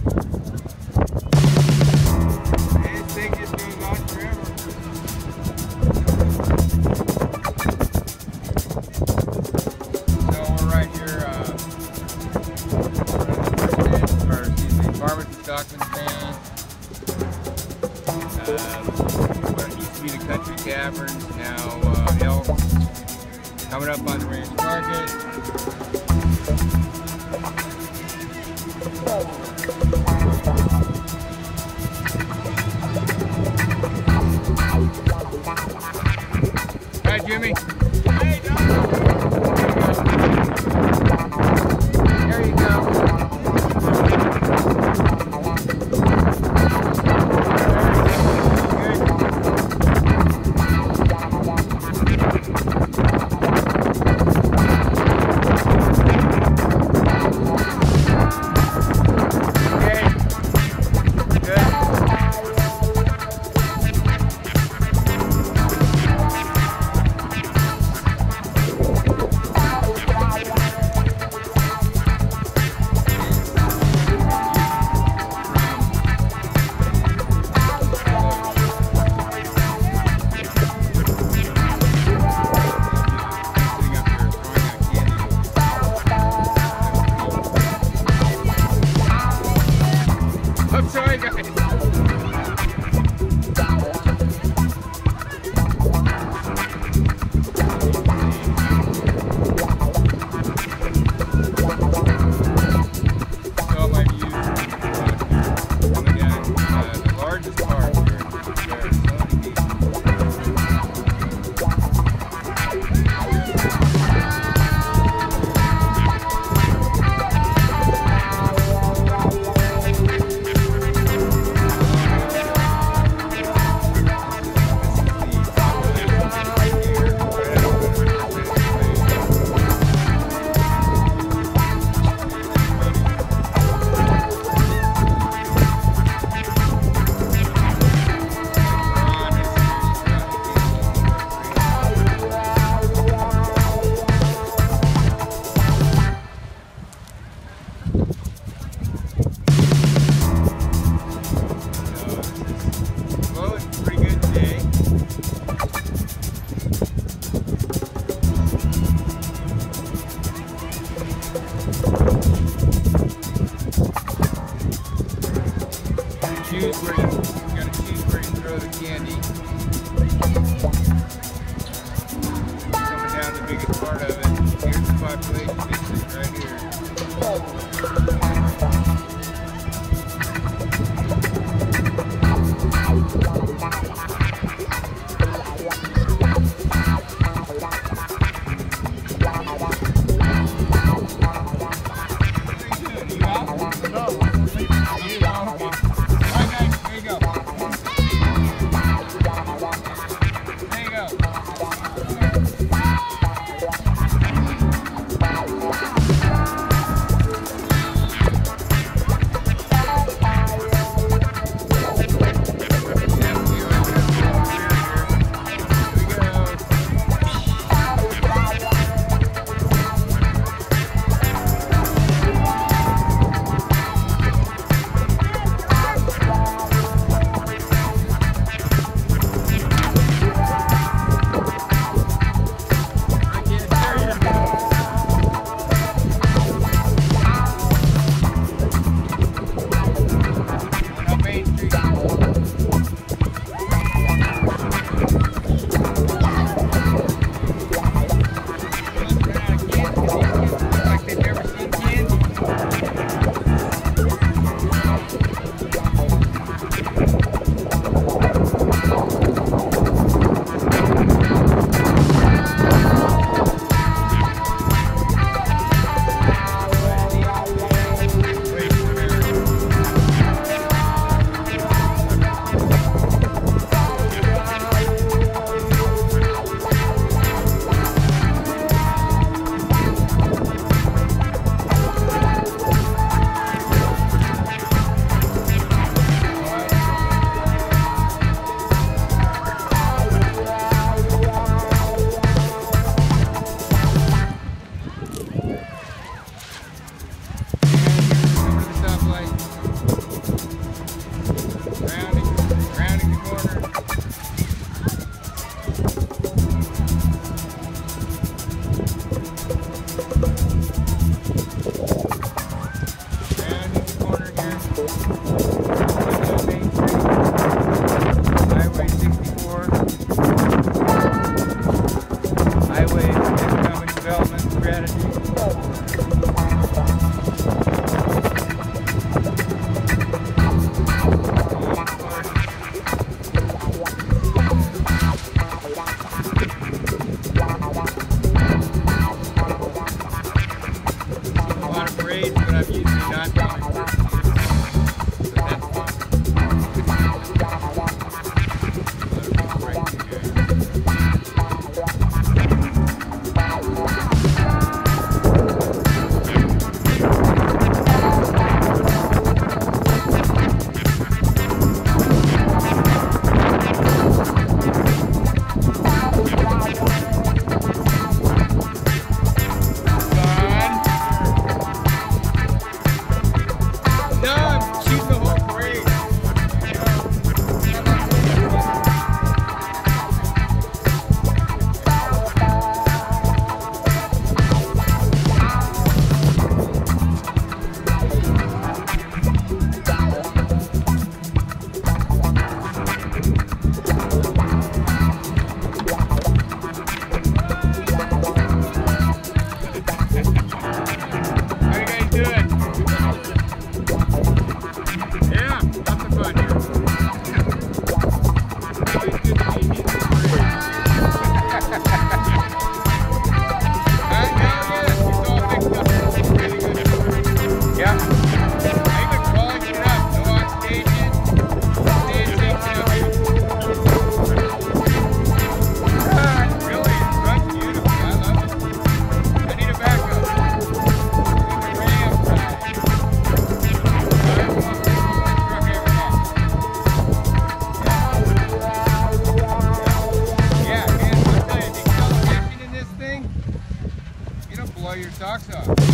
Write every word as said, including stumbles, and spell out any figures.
This thing just goes on forever. So we're right here, uh, or excuse me, Farmers and Stockman's Band. Um, what used to be the Country Tavern, now uh, Elk. Coming up on the Ranch Market. Hi, Jimmy. Hey, Don. There you go. I'm sorry, guys. So my view coming down uh, the largest park here in choose where you, you gotta choose where you throw the candy. Coming down the biggest part of it. Here's the population district right here. socks off.